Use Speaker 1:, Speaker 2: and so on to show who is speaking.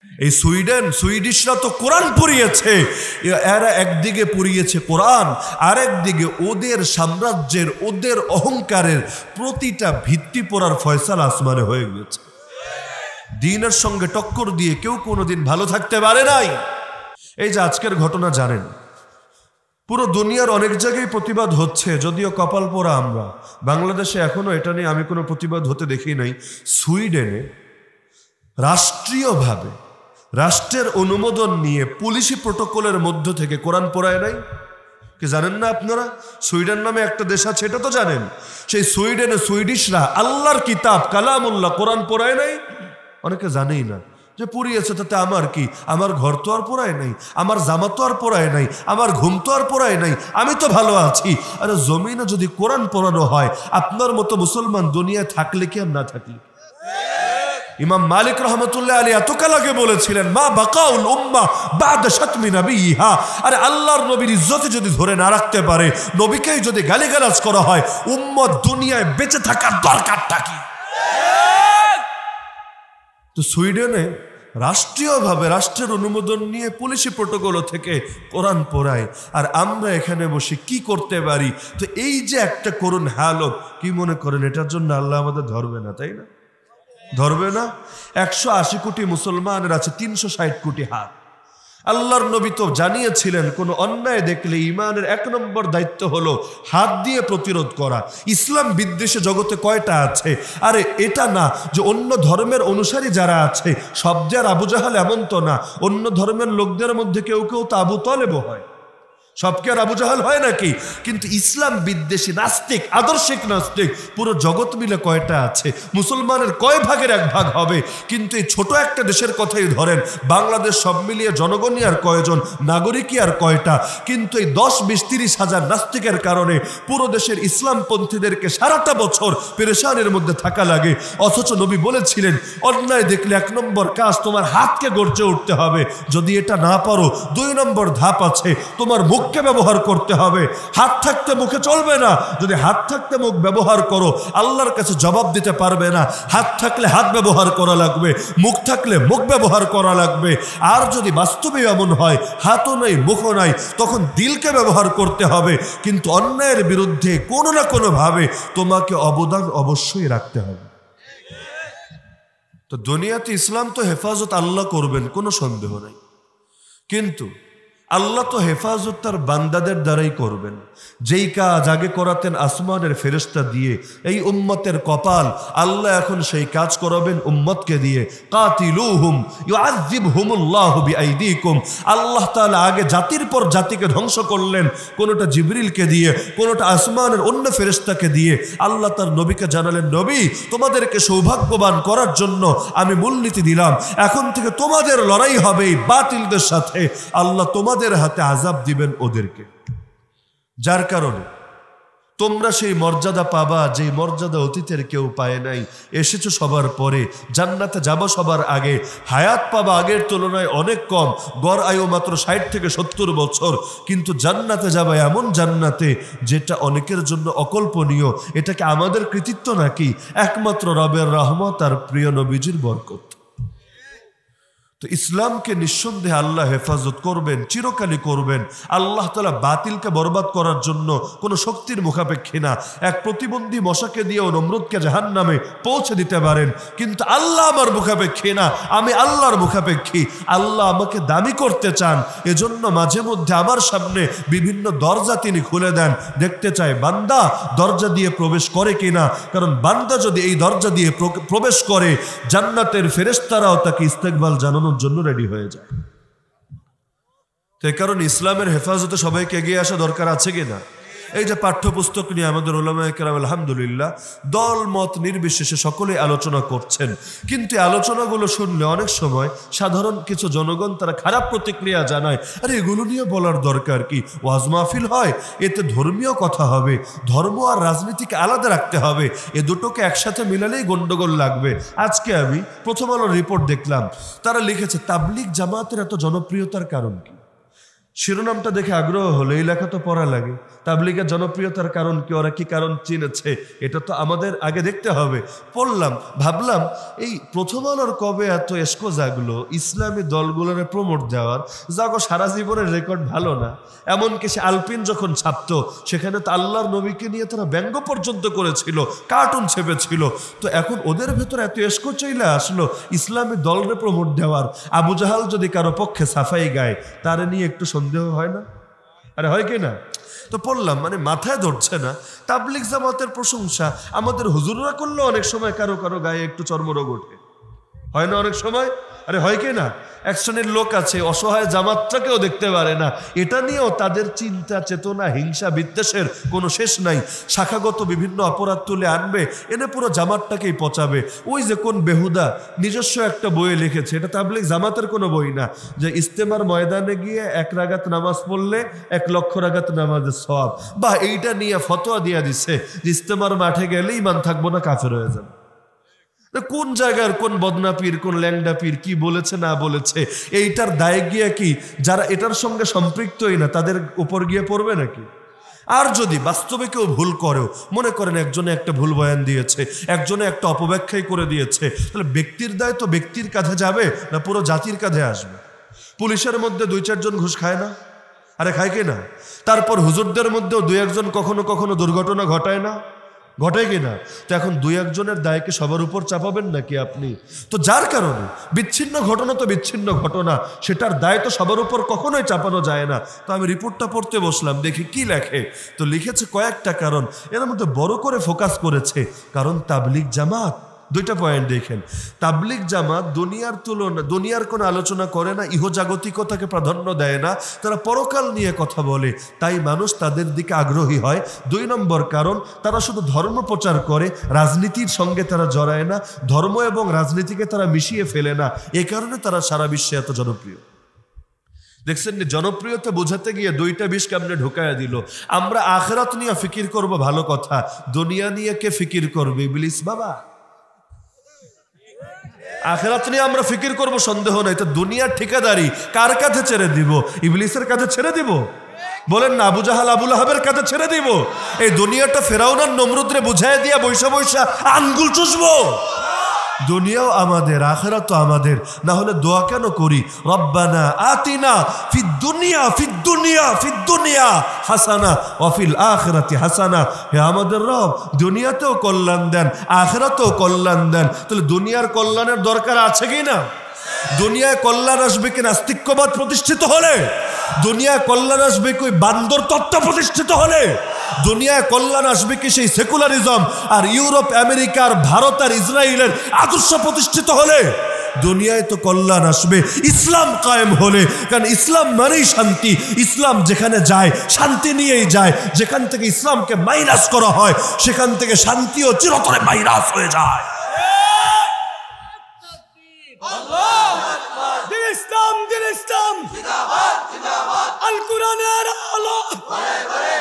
Speaker 1: এই সুইডিশরা তো কোরআন পড়িয়েছে, এরা একদিকে পড়িয়েছে কোরআন, আরেকদিকে ওদের সাম্রাজ্যের, ওদের অহংকারের প্রতিটা ভিত্তি পড়ার ফয়সালা আসমানে হয়ে গেছে। দ্বীনের সঙ্গে টক্কর দিয়ে কেউ কোনোদিন ভালো থাকতে পারে নাই। এই যে আজকের ঘটনা জানেন, পুরো দুনিয়ার অনেক জায়গায় প্রতিবাদ হচ্ছে, যদিও কপাল পোড়া আমরা বাংলাদেশে এখনো এটা নিয়ে আমি কোনো প্রতিবাদ হতে দেখি নাই। সুইডেনে রাষ্ট্রীয়ভাবে রাষ্ট্রের অনুমোদন নিয়ে পুলিশি প্রটোকলের মধ্য থেকে কোরআন পড়ায় নাই। কি জানেন না আপনারা? সুইডেন নামে একটা দেশ আছে, এটা তো জানেন। সেই সুইডেনে সুইডিশরা আল্লাহর কিতাব কালামুল্লাহ কোরআন পড়ায় নাই। অনেকে জানেই না যে পড়িয়েছে, তাতে আমার কি? আমার ঘর তো আর পড়ায় নাই, আমার জামা তো আর পড়ায় নাই, আমার ঘুম তো আর পড়ায় নাই, আমি তো ভালো আছি। আরে জমিনে যদি কোরআন পড়ানো হয়, আপনার মতো মুসলমান দুনিয়ায় থাকলে কি আর না থাকলে? ইমাম মালিক রহমতুল্লাহ আলী এতকাল আগে বলেছিলেন, মা বাকাউল উম্মা বাদা শাতমি নবিহা। আরে আল্লাহর নবীর ইজ্জতে যদি ধরে না রাখতে পারে, নবীকেই যদি গালিগালাজ করা হয়, উম্মত দুনিয়ায় বেঁচে থাকার দরকারটা কি? তো সুইডেনে রাষ্ট্রীয়ভাবে রাষ্ট্রের অনুমোদন নিয়ে পুলিশি প্রটোকল থেকে কোরআন পড়ায়, আর আমরা এখানে বসে কি করতে পারি? তো এই যে একটা করুণ হালত, কি মনে করেন এটার জন্য আল্লাহ আমাদের ধরবে না? তাই না? ধরবে না? 180 কোটি মুসলমানের আছে 360 কোটি হাত। আল্লাহর নবী তো জানিয়েছিলেন, কোন অন্যায় দেখলে ইমানের 1 নম্বর দায়িত্ব হলো হাত দিয়ে প্রতিরোধ করা। ইসলাম বিদ্বেষে জগতে কয়টা আছে? আরে এটা না যে অন্য ধর্মের অনুসারী যারা আছে সব যে আর আবু জাহাল, এমন তো না। অন্য ধর্মের লোকদের মধ্যে কেউ কেউ তো আবু তালেবও হয়, সবকে আর আবু জাহাল হয় নাকি? কিন্তু ইসলাম বিদ্বেষী নাস্তিক, আদর্শিক নাস্তিক পুরো জগৎ মিলে কয়টা আছে? মুসলমানের কয় ভাগের 1 ভাগ হবে? কিন্তু এই ছোট একটা দেশের কথাই ধরেন, বাংলাদেশ সব মিলিয়ে জনগণই আর কয়জন, নাগরিকই আর কয়টা? কিন্তু এই 10-20-30 হাজার নাস্তিকের কারণে পুরো দেশের ইসলামপন্থীদেরকে সারাটা বছর পেরেশানের মধ্যে থাকা লাগে। অথচ নবী বলেছিলেন, অন্যায় দেখলে 1 নম্বর কাজ তোমার হাতকে গর্জে উঠতে হবে। যদি এটা না পারো, 2 নম্বর ধাপ আছে, তোমার মুখকে ব্যবহার করতে হবে। হাত থাকতে মুখে চলবে না। যদি হাত থাকতে মুখ ব্যবহার করো, আল্লাহর কাছে জবাব দিতে পারবে না। হাত থাকলে হাত ব্যবহার করা লাগবে, মুখ থাকলে মুখ ব্যবহার করা লাগবে। আর যদি বাস্তবে এমন হয় হাতও নাই মুখও নাই, তখন দিলকে ব্যবহার করতে হবে। কিন্তু অন্যায়ের বিরুদ্ধে কোনো না কোনো ভাবে তোমাকে অবদান অবশ্যই রাখতে হবে। তো দুনিয়াতে ইসলাম তো হেফাজত আল্লাহ করবেন, কোনো সন্দেহ নাই। কিন্তু আল্লাহ তো হেফাজত তার বান্দাদের দ্বারাই করবেন। যেই কাজ আগে করাতেন আসমানের ফেরেশতা দিয়ে, এই উম্মতের কপাল, আল্লাহ এখন সেই কাজ করাবেন উম্মতকে দিয়ে। কাতিলুহুম ইউআযিবহুমুল্লাহু বিআইদিকুম। আল্লাহ তাআলা আগে জাতির পর জাতিকে ধ্বংস করলেন, কোনোটা জিবরিলকে দিয়ে, কোনোটা আসমানের অন্য ফেরেশতাকে দিয়ে। আল্লাহ তার নবীকে জানালেন, নবী তোমাদেরকে সৌভাগ্যবান করার জন্য আমি মূলনীতি দিলাম, এখন থেকে তোমাদের লড়াই হবে এই বাতিলদের সাথে। আল্লাহ তোমাদের হাতে আযাব দিবেন ওদেরকে, যার কারণে তোমরা সেই মর্যাদা পাবা যে মর্যাদা অতীতের কেউ পায় নাই। এসেছো সবার পরে, জান্নাতে যাবো সবার আগে, হায়াত পাবা আগের তুলনায় অনেক কম, গড় আয়ু মাত্র 60 থেকে 70 বছর। কিন্তু জান্নাতে যাবা এমন জান্নাতে যেটা অনেকের জন্য অকল্পনীয়। এটাকে আমাদের কৃতিত্ব নাকি? একমাত্র রবের রহমত আর প্রিয় নবীজির বরকত। তো ইসলামকে নিঃসন্দেহে আল্লাহ হেফাজত করবেন, চিরকালই করবেন। আল্লাহ তাআলা বাতিলকে বরবাদ করার জন্য কোনো শক্তির মুখাপেক্ষী না। এক প্রতিবন্ধী মশাকে দিয়েও নমরুদকে জাহান্নামে পৌঁছে দিতে পারেন, কিন্তু আল্লাহ আমার মুখাপেক্ষী না, আমি আল্লাহর মুখাপেক্ষী। আল্লাহ আমাকে দামি করতে চান, এজন্য মাঝে মধ্যে আমার সামনে বিভিন্ন দরজা তিনি খুলে দেন। দেখতে চায় বান্দা দরজা দিয়ে প্রবেশ করে কিনা, কারণ বান্দা যদি এই দরজা দিয়ে প্রবেশ করে, জান্নাতের ফেরেশতারাও তাকে ইস্তেকবাল জানানোর জন্য রেডি হয়ে যায়। সেই কারণে ইসলামের হেফাজতে সবাইকে এগিয়ে আসা দরকার আছে কিনা? এই যে পাঠ্যপুস্তক নিয়ে আমাদের উলামায়ে কেরাম আলহামদুলিল্লাহ দল মত নির্বিশেষে সকলে আলোচনা করছেন, কিন্তু আলোচনাগুলো শুনলে অনেক সময় সাধারণ কিছু জনগণ তারা খারাপ প্রতিক্রিয়া জানায়। আরে এগুলো নিয়ে বলার দরকার কি? ওয়াজ মাহফিল হয়, এতে ধর্মীয় কথা হবে, ধর্ম আর রাজনীতিকে আলাদা রাখতে হবে, এ দুটোকে একসাথে মিলালেই গন্ডগোল লাগবে। আজকে আমি প্রথম আলোর রিপোর্ট দেখলাম, তারা লিখেছে তাবলিগ জামাতের এত জনপ্রিয়তার কারণ কি? শিরোনামটা দেখে আগ্রহ হলো, এই লেখা তো পড়া লাগে। তাবলীগের জনপ্রিয়তার কারণ কি, ওরা কি কারণ চিনেছে, এটা তো আমাদের আগে দেখতে হবে। পড়লাম, ভাবলাম এই প্রথম আলোর কবে এত এসকো জাগলো ইসলামী দলগুলোর প্রমোট দেওয়ার, যাগো সারা জীবনের রেকর্ড ভালো না। এমনকি সে আলপিন যখন ছাপতো সেখানে তো আল্লাহর নবীকে নিয়ে তারা ব্যঙ্গ পর্যন্ত করেছিল, কার্টুন ছেপেছিল। তো এখন ওদের ভেতরে এত এসকো চইলে আসলো ইসলামী দলরে প্রমোট দেওয়ার। আবু জাহাল যদি কারো পক্ষে সাফাই গায়, তারে নিয়ে একটু সন্দেহ হয় না? আরে হয় কি না? তো পড়লাম, মানে মাথায় ধরছে না। তাবলীগ জামাতের প্রশংসা আমাদের হুজুররা করলে অনেক সময় কারো কারো গায়ে একটু চর্মরোগ ওঠে, হয় না অনেক সময়? আরে হয় কি না? এক শ্রেণীর লোক আছে অসহায় জামাতটাকেও দেখতে পারে না, এটা নিয়েও তাদের চিন্তা চেতনা হিংসা বিদ্বেষের কোনো শেষ নাই। শাখাগত বিভিন্ন অপরাধ তুলে আনবে, এনে পুরো জামাতটাকেই পচাবে। ওই যে কোন বেহুদা নিজস্ব একটা বইয়ে লিখেছে, এটা তাবলীগ জামাতের কোনো বই না, যে ইস্তেমার ময়দানে গিয়ে 1 রাকাত নামাজ পড়লে 1 লক্ষ রাকাত নামাজের সওয়াব। বা এইটা নিয়ে ফতোয়া দিয়া দিছে যে ইস্তেমার মাঠে গেলে ঈমান থাকবো না, কাফের হয়ে যাবে। কোন জায়গার কোন বদনা পীর, কোন ল্যাংডা পীর কি বলেছে না বলেছে, এইটার দায় গিয়ে কি যারা এটার সঙ্গে সম্পৃক্তই না তাদের উপর গিয়ে পড়বে নাকি? আর যদি বাস্তবে কেউ ভুল করেও, মনে করেন একজনে একটা ভুল বয়ান দিয়েছে, একজনে একটা অপব্যাখ্যাই করে দিয়েছে, তাহলে ব্যক্তির দায় তো ব্যক্তির কাঁধে যাবে না পুরো জাতির কাঁধে আসবে? পুলিশের মধ্যে 2-4 জন ঘুষ খায় না? আরে খায় কি না? তারপর হুজুরদের মধ্যেও 2-1 জন কখনো কখনো দুর্ঘটনা ঘটায় না? ঘটে কিনা? তো এখন 2-1 জনের দায়কে সবার উপর চাপাবেন নাকি আপনি? তো যার কারণে বিচ্ছিন্ন ঘটনা তো বিচ্ছিন্ন ঘটনা, সেটার দায় তো সবার উপর কখনোই চাপানো যায় না। তো আমি রিপোর্টটা পড়তে বসলাম, দেখি কি লেখে। তো লিখেছে কয়েকটা কারণ, এর মধ্যে বড় করে ফোকাস করেছে কারণ তাবলীগ জামাত। 2টা পয়েন্ট দেখেন। তাবলীগ জামাত দুনিয়ার তুলনা, দুনিয়ার কোনো আলোচনা করে না, ইহজাগতিকতাকে প্রাধান্য দেয় না, তারা পরকাল নিয়ে কথা বলে, তাই মানুষ তাদের দিকে আগ্রহী হয়। 2 নম্বর কারণ, তারা শুধু ধর্ম প্রচার করে, রাজনীতির সঙ্গে তারা জড়ায় না, ধর্ম এবং রাজনীতিকে তারা মিশিয়ে ফেলে না, এ কারণে তারা সারা বিশ্বে এত জনপ্রিয়। দেখছেন, জনপ্রিয়তা বোঝাতে গিয়ে 2টা বিষ কেমনে ঢোকায়া দিল। আমরা আখিরাত নিয়ে ফিকির করব ভালো কথা, দুনিয়া নিয়ে কে ফিকির করবে? ইবলিস বাবা। আখিরাত নিয়ে আমরা ফিকির করব সন্দেহ নাই, তো দুনিয়ার ঠিকাদারি কার কাছে ছেড়ে দিব? ইবলিসের কাছে ছেড়ে দিব? বলেন না, আবু জাহাল আবু লাহাবের কাছে ছেড়ে দিব? এই দুনিয়াটা ফেরাউন আর নমরুদরে বুঝায় দিয়া বৈশা বৈশা আঙ্গুল চুষবো? দুনিয়াও আমাদের, আখিরাতও আমাদের। না হলে দোয়া কেন করি? রব্বানা আতিনা ফিদ দুনিয়া হাসানা ওয়া ফিল আখিরাতি হাসানা। হে আমাদের রব, দুনিয়াতেও কল্যাণ দেন, আখিরাতেও কল্যাণ দেন। তাহলে দুনিয়ার কল্যাণের দরকার আছে কি না? দুনিয়ায় কল্যাণ আসবে কি নাস্তিক্যবাদ প্রতিষ্ঠিত হলে? দুনিয়ায় কল্যাণ আসবে কি বান্দর তত্ত্ব প্রতিষ্ঠিত হলে? দুনিয়ায় কল্যাণ আসবে কি সেই সেকুলারিজম আর ইউরোপ আমেরিকার ভারত আর ইসরায়েলের আদর্শ প্রতিষ্ঠিত হলে? দুনিয়ায় তো কল্যাণ আসবে ইসলাম কায়েম হলে। কারণ ইসলাম মানেই শান্তি, ইসলাম যেখানে যায় শান্তি নিয়েই যায়। যেখান থেকে ইসলামকে মাইনাস করা হয় সেখান থেকে শান্তিও চিরতরে মাইনাস হয়ে যায়। ইসলাম আল কোরআনের আলো